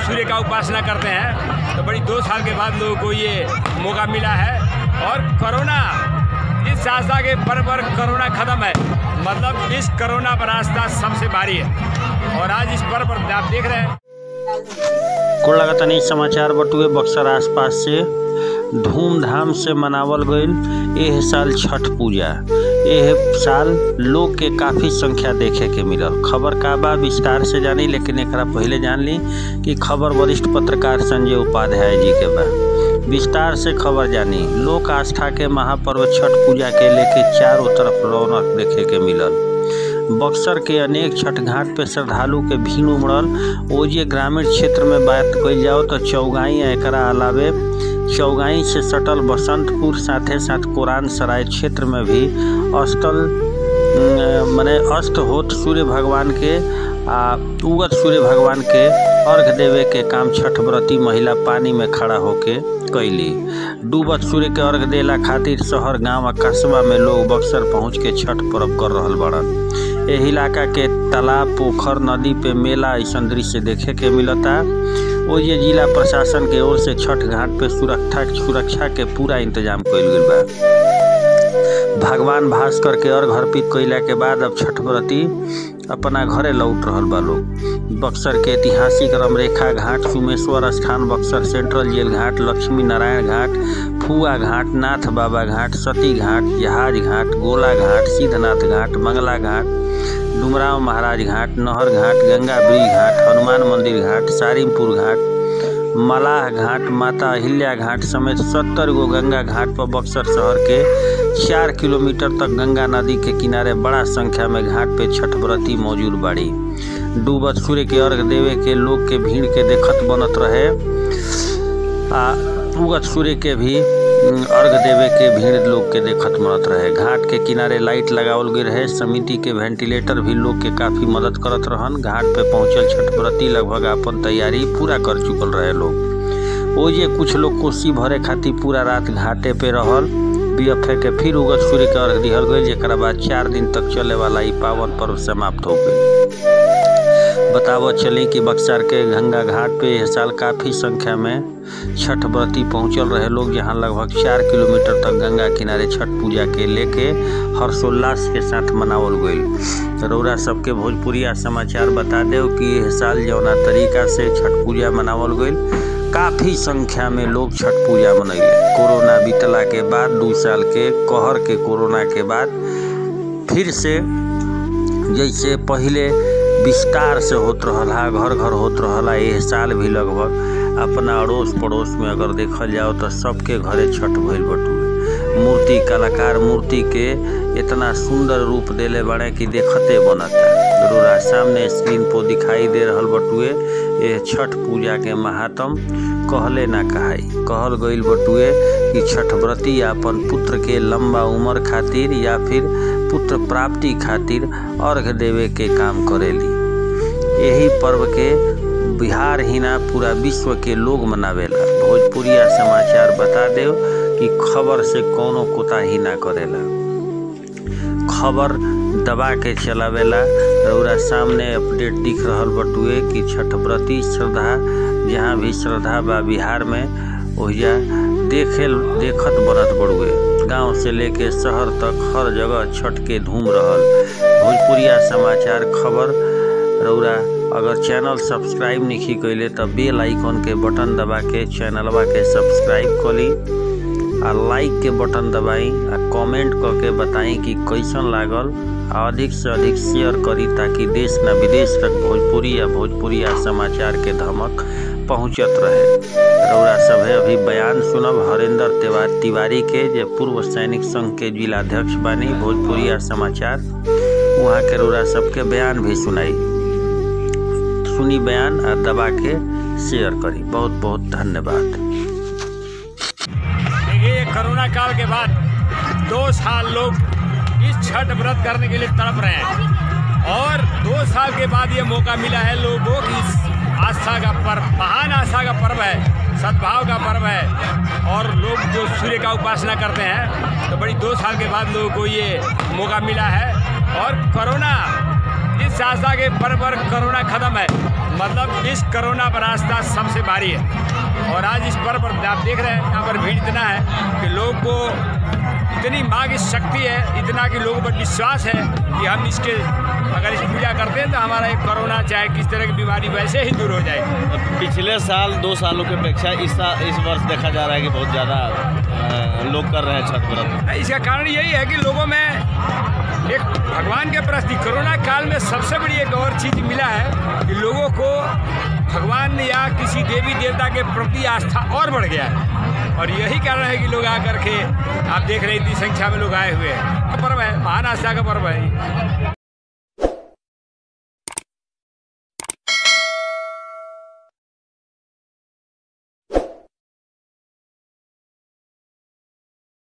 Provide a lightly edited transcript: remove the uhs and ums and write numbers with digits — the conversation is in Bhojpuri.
सूर्य का उपासना करते हैं, तो बड़ी 2 साल के बाद लोगों को ये मौका मिला है। और कोरोना, इस आस्था के पर्व पर कोरोना खत्म है, मतलब इस कोरोना पर आस्था सबसे भारी है। और आज इस पर्व पर आप देख रहे हैं कुल लगातानी समाचार बटुए बक्सर आसपास से धूमधाम से मनावल गईल एह साल छठ पूजा। एह साल लोग के काफ़ी संख्या देखे के मिलल। खबर का बा विस्तार से जानी, लेकिन एकरा पहले जान ली कि खबर वरिष्ठ पत्रकार संजय उपाध्याय जी के बा। विस्तार से खबर जानी। लोक आस्था के महापर्व छठ पूजा के लेके चारों तरफ रौनक देखे के मिलल। बक्सर के अनेक छठ घाट पे श्रद्धालु के भीड़ उमड़ल। ओजे ग्रामीण क्षेत्र में बात कइल जाओ तो चौगाई एकरा अलावे चौगाई से सटल बसंतपुर साथे साथ कोरान सराय क्षेत्र में भी अस्त होत सूर्य भगवान के उगत सूर्य भगवान के अर्घ देवे के काम छठ व्रती महिला पानी में खड़ा होके कैली। डूबत सूर्य के अर्घ देला खातिर शहर गांव और कस्बा में लोग बक्सर पहुंच के छठ पर्व कर रहल बड़न। एह इलाका के तालाब, पोखर, नदी पे मेला ऐसन दृश्य देखे के मिलता। ओजे जिला प्रशासन के ओर से छठ घाट पे सुरक्षा के पूरा इंतजाम कइल गइल बा। भगवान भास्कर के अर्घ अर्पित कइला के बाद अब छठ व्रती अपना घरे लौट रहल बा लोग। बक्सर के ऐतिहासिक रमरेखा घाट, सुमेश्वर स्थान, बक्सर सेंट्रल जेल घाट, लक्ष्मी नारायण घाट, फुआ घाट, नाथ बाबा घाट, सती घाट, जहाज घाट, गोला घाट, सिद्धनाथ घाट, मंगला घाट, डुमराव महाराज घाट, नहर घाट, गंगा ब्रिज घाट, हनुमान मंदिर घाट, सारिमपुर घाट, मलाह घाट, माता अहिल्या घाट समेत 70 गो गंगा घाट पर बक्सर शहर के 4 किलोमीटर तक गंगा नदी के किनारे बड़ा संख्या में घाट पे छठ व्रती मौजूद बाड़ी। डूबत सूर्य के अर्घ देवे के लोग के भीड़ के देखत बनत रहे। उगत सूर्य के भी अर्घ देवे के भीड़ लोग के देखत बनत रहे। घाट के किनारे लाइट लगावल गई रहे। समिति के वेंटिलेटर भी लोग के काफ़ी मदद करत रहन। घाट पे पहुंचल छठ व्रती लगभग अपन तैयारी पूरा कर चुकल रहे लोग। ओजे कुछ लोग कोसी भरे खातिर पूरा रात घाटे पे रहल। बीएफए के फिर उगत सूर्य के अर्घ दिहल गई, जेकरा बाद 4 दिन तक चले वाला ई पावन पर्व समाप्त हो गई। बतावत चली कि बक्सर के गंगा घाट पे यह साल काफ़ी संख्या में छठ व्रती पहुंचल रहे लोग, जहां लगभग 4 किलोमीटर तक गंगा किनारे छठ पूजा के लेके हर्षोल्लास के साथ मनावल गईल। रउरा सबके भोजपुरिया समाचार बता देव कि यह साल जौना तरीका से छठ पूजा मनावल गईल, काफ़ी संख्या में लोग छठ पूजा मनैले। कोरोना बीतला के बाद 2 साल के कहर के कोरोना के बाद फिर से जैसे पहले विस्तार से होत रहला, घर घर होत रहला, यह साल भी लगभग अपना अड़ोस पड़ोस में अगर देखल जाओ तो सबके घरे छठ भइल बटुए। मूर्ति कलाकार मूर्ति के इतना सुंदर रूप देले बड़े कि देखते बनता। रोरा सामने स्क्रीन पर दिखाई दे रहल बटुए यह छठ पूजा के महात्म कहले ना कहाई। कहल गईल बटुए कि छठ व्रती अपन पुत्र के लंबा उम्र खातिर या फिर पुत्र प्राप्ति खातिर अर्घ देवे के काम करेली। यही पर्व के बिहार ही ना पूरा विश्व के लोग मनावेला। भोजपुरिया समाचार बता देव कि खबर से कोनो कोताही ना करेला, खबर दबा के चलावेला। रउरा सामने अपडेट दिख रहल बटुए कि छठ व्रती श्रद्धा जहाँ भी श्रद्धा बा बिहार में ओहिजा देखत बनत बड़ुए। गांव से लेके शहर तक हर जगह छठ के धूम रहल। भोजपुरिया समाचार खबर रउरा अगर चैनल सब्सक्राइब नहीं कैले तो बेल आइकन के बटन दबा के चैनलवा के सब्सक्राइब करी आ लाइक के बटन दबाई आ कमेंट करके बताई कि कैसन लागल। अधिक से अधिक शेयर करी ताकि देश न विदेश तक भोजपुरिया समाचार के धमक पहुँचत रहे। रउरा सभे अभी बयान सुनब हरेंद्र तिवारी के, जे पूर्व सैनिक संघ के जिलाध्यक्ष बानी। भोजपुरिया समाचार वहाँ के रउरा सबके बयान भी सुनाई। सुनी बयान और दबा के शेयर करी। बहुत बहुत धन्यवाद। देखिए, कोरोना काल के बाद 2 साल लोग इस छठ व्रत करने के लिए तड़प रहे हैं और 2 साल के बाद ये मौका मिला है लोगों की आस्था का पर्व, महान आस्था का पर्व है, सद्भाव का पर्व है। और लोग जो सूर्य का उपासना करते हैं, तो बड़ी 2 साल के बाद लोगों को ये मौका मिला है। और कोरोना, इस आस्था के पर्व पर कोरोना खत्म है, मतलब इस कोरोना पर आस्था सबसे भारी है। और आज इस पर्व पर आप देख रहे हैं यहाँ पर भीड़ इतना है कि लोग को इतनी माँ की शक्ति है, इतना कि लोगों पर विश्वास है कि हम इसके अगर इस पूजा करते हैं तो हमारा एक कोरोना चाहे किस तरह की बीमारी वैसे ही दूर हो जाएगी। पिछले साल 2 सालों की अपेक्षा इस वर्ष देखा जा रहा है कि बहुत ज़्यादा लोग कर रहे हैं छठ व्रत। इसका कारण यही है कि लोगों में एक भगवान के प्रति कोरोना काल में सबसे बड़ी एक और चीज़ मिला है कि लोगों को भगवान या किसी देवी देवता के प्रति आस्था और बढ़ गया है। और यही कारण है कि लोग आकर के आप देख रहे हैं इतनी संख्या में लोग आए हुए हैं। पर्व है, महान आस्था का पर्व है।